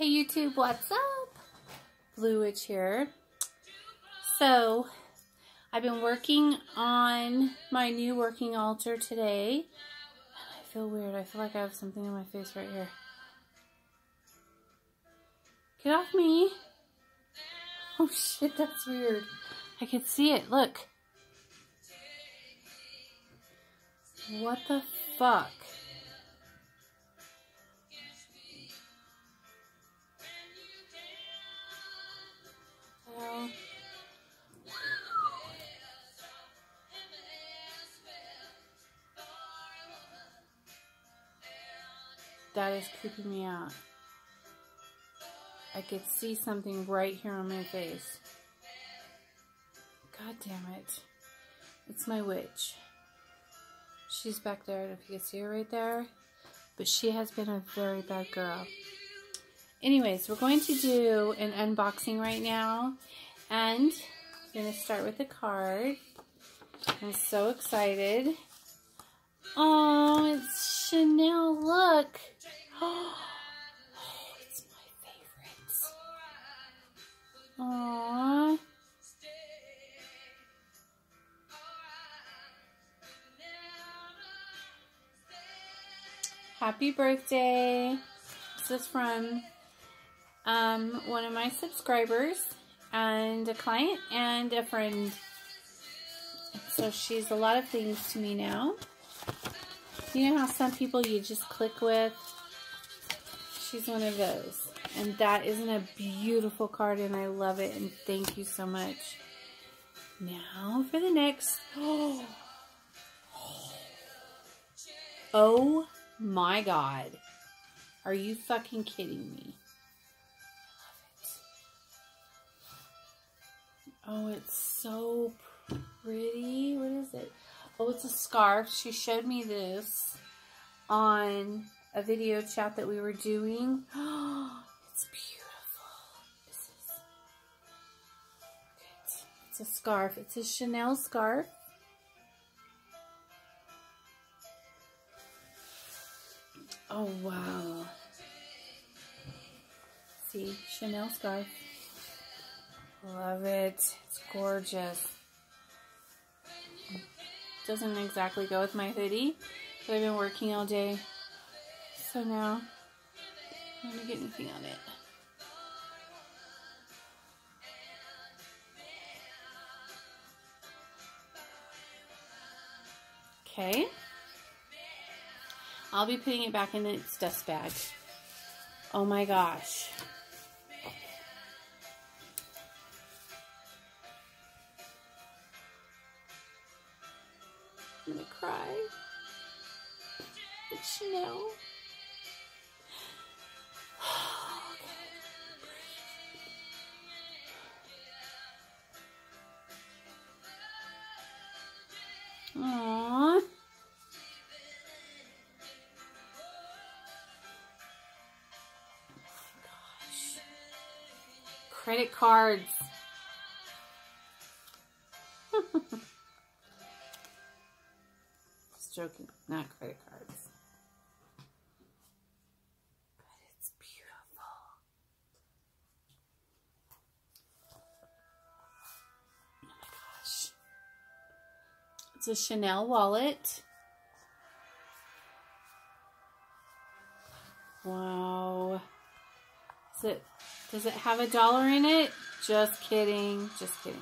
Hey YouTube, what's up? Blue Witch here. So, I've been working on my new working altar today. I feel weird. I feel like I have something on my face right here. Get off me. Oh shit, that's weird. I can see it. Look. What the fuck? Well, that is creeping me out. I could see something right here on my face. God damn it. It's my witch. She's back there. I don't know if you can see her right there. But she has been a very bad girl. Anyways, we're going to do an unboxing right now. And I'm going to start with a card. I'm so excited. Oh, it's Chanel. Look. Oh, it's my favorite. Aww. Happy birthday. This is from one of my subscribers and a client and a friend. So she's a lot of things to me now. You know how some people you just click with? She's one of those. And that isn't a beautiful card and I love it and thank you so much. Now for the next. Oh my God. Are you fucking kidding me? Oh, it's so pretty. What is it? Oh, it's a scarf. She showed me this on a video chat that we were doing. Oh, it's beautiful. It's a scarf. It's a Chanel scarf. Oh, wow. See, Chanel scarf. Love it. It's gorgeous. Doesn't exactly go with my hoodie, but I've been working all day. So now, I'm going to get anything on it. Okay. I'll be putting it back in its dust bag. Oh my gosh. I'm gonna cry. It's Chanel. Aww. Gosh. Credit cards. Joking, not credit cards. But it's beautiful. Oh my gosh. It's a Chanel wallet. Wow. Does it have $1 in it? Just kidding. Just kidding.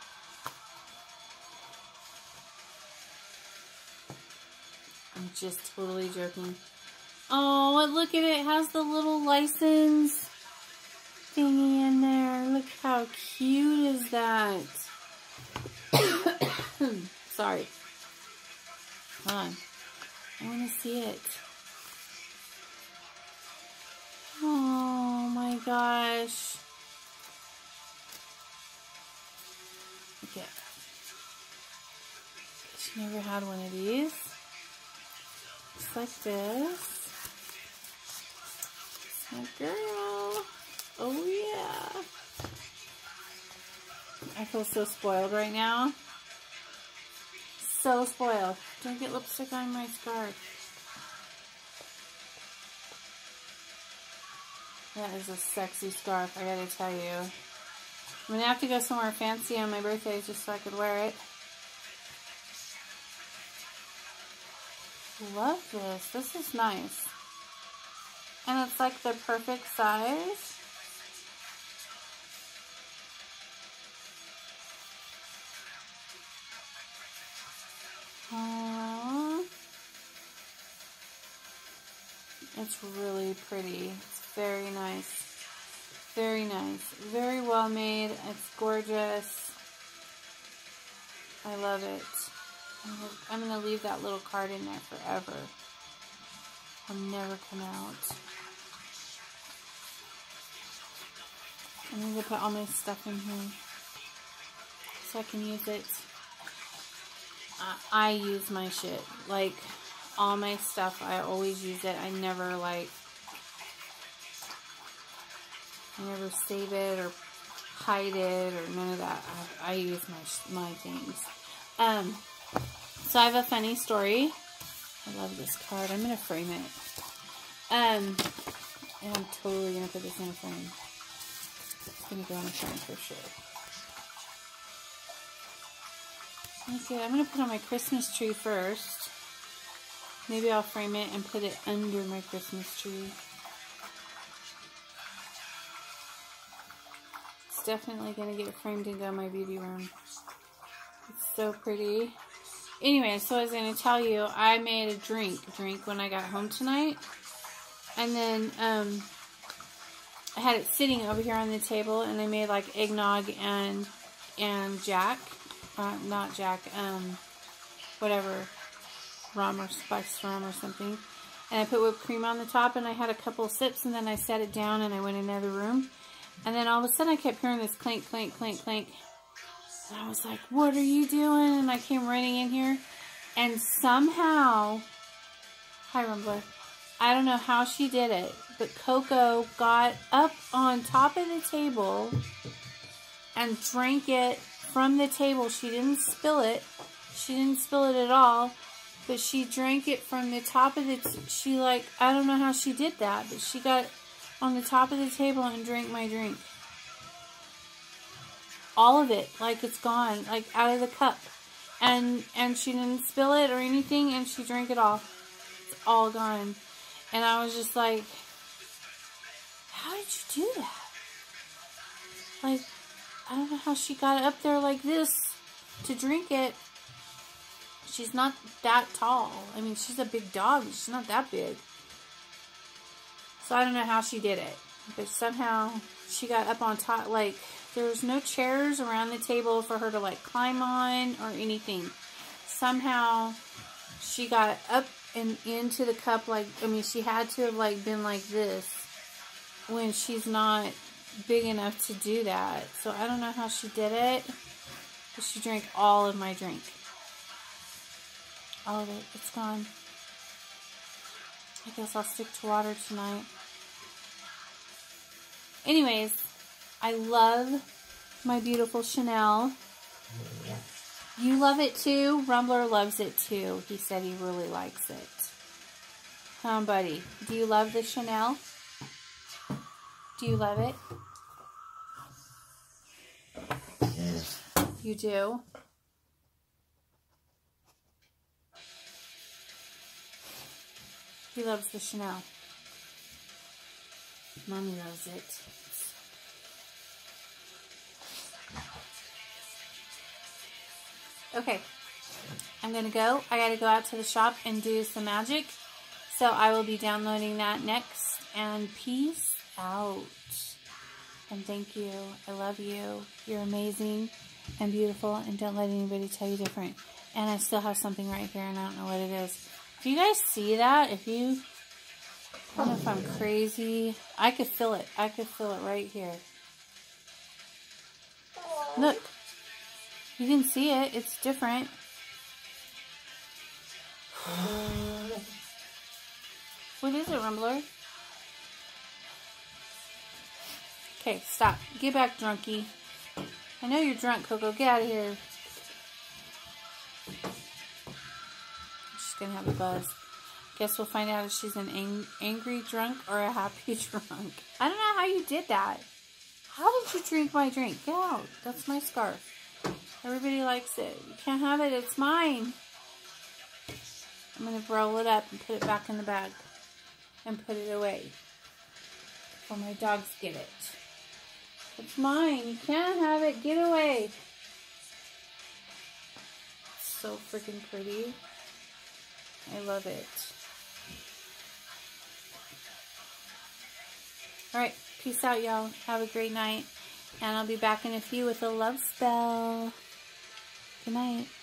I'm just totally joking. Oh, look at it. It has the little license thingy in there. Look how cute is that. Sorry. Hold on. I want to see it. Oh my gosh. Okay. She never had one of these. Just like this. My girl. Oh yeah. I feel so spoiled right now. So spoiled. Don't get lipstick on my scarf. That is a sexy scarf, I gotta tell you. I'm gonna have to go somewhere fancy on my birthday just so I could wear it. Love this. This is nice. And it's like the perfect size. Aww. It's really pretty. It's very nice. Very nice. Very well made. It's gorgeous. I love it. I'm going to leave that little card in there forever. I'll never come out. I'm going to put all my stuff in here so I can use it. I use my shit. Like, all my stuff, I always use it. I never, like, save it or hide it or none of that. I use my things. So I have a funny story. I love this card. I'm going to frame it. And I'm totally going to put this in a frame. It's going to go in a frame for sure. Okay, I'm going to put on my Christmas tree first. Maybe I'll frame it and put it under my Christmas tree. It's definitely going to get framed and go in my beauty room. It's so pretty. Anyway, so I was going to tell you, I made a drink when I got home tonight. And then I had it sitting over here on the table, and I made like eggnog and Jack. Not Jack, whatever, rum or spiced rum or something. And I put whipped cream on the top, and I had a couple sips, and then I set it down, and I went in another room. And then all of a sudden, I kept hearing this clink, clink, clink, clink. And I was like, what are you doing? And I came running in here, and somehow, hi Rumbler, I don't know how she did it, but Coco got up on top of the table and drank it from the table. She didn't spill it. She didn't spill it at all, but she drank it from the top of the, she like, I don't know how she did that, but she got on the top of the table and drank my drink. All of it, like it's gone, like out of the cup. And she didn't spill it or anything, and she drank it all. It's all gone. And I was just like, how did you do that? Like, I don't know how she got up there like this to drink it. She's not that tall. I mean, she's a big dog. She's not that big. So I don't know how she did it. But somehow she got up on top. Like, there was no chairs around the table for her to, like, climb on or anything. Somehow she got up and into the cup. Like, I mean, she had to have, like, been like this when she's not big enough to do that. So I don't know how she did it, but she drank all of my drink. All of it. It's gone. I guess I'll stick to water tonight. Anyways, I love my beautiful Chanel. You love it too? Rumbler loves it too. He said he really likes it. Huh, buddy? Do you love the Chanel? Do you love it? You do? He loves the Chanel. Mommy loves it. Okay, I'm going to go. I got to go out to the shop and do some magic. So I will be downloading that next. And peace out. And thank you. I love you. You're amazing and beautiful. And don't let anybody tell you different. And I still have something right here, and I don't know what it is. If you guys see that, if you... I don't know if I'm crazy. I could feel it. I could feel it right here. Look. You can see it. It's different. What is it, Rumbler? Okay, stop. Get back, drunkie. I know you're drunk, Coco. Get out of here. She's going to have a buzz. Guess we'll find out if she's an angry drunk or a happy drunk. I don't know how you did that. How did you drink my drink? Get out. That's my scarf. Everybody likes it. You can't have it. It's mine. I'm going to roll it up and put it back in the bag. And put it away. Before my dogs get it. It's mine. You can't have it. Get away. It's so freaking pretty. I love it. Alright, peace out, y'all. Have a great night. And I'll be back in a few with a love spell. Good night.